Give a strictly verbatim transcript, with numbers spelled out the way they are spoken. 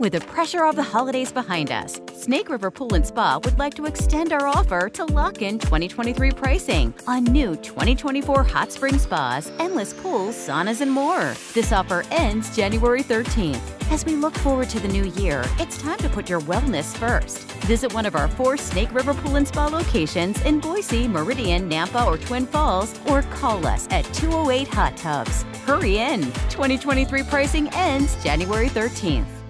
With the pressure of the holidays behind us, Snake River Pool and Spa would like to extend our offer to lock in twenty twenty-three pricing on new twenty twenty-four hot spring spas, endless pools, saunas, and more. This offer ends January thirteenth. As we look forward to the new year, it's time to put your wellness first. Visit one of our four Snake River Pool and Spa locations in Boise, Meridian, Nampa, or Twin Falls, or call us at two oh eight Hot Tubs. Hurry in! twenty twenty-three pricing ends January thirteenth.